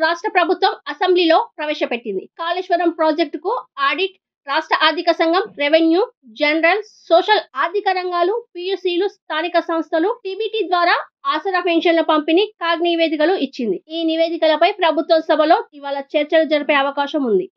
రాష్ట్ర ప్రభుత్వం అసెంబ్లీలో ప్రవేశపెట్టింది. కాళేశ్వరం ప్రాజెక్టుకు ఆడిట్, రాష్ట్ర ఆర్థిక సంఘం, రెవెన్యూ, జనరల్, సోషల్ ఆర్థిక రంగాలు, పీయూసీలు, స్థానిక సంస్థలు, టీబీటీ ద్వారా ఆసరా పెన్షన్ల పంపిణీ, కాగ్ నివేదికలు ఇచ్చింది. ఈ నివేదికలపై ప్రభుత్వ సభలో ఇవాళ చర్చలు జరిపే అవకాశం ఉంది.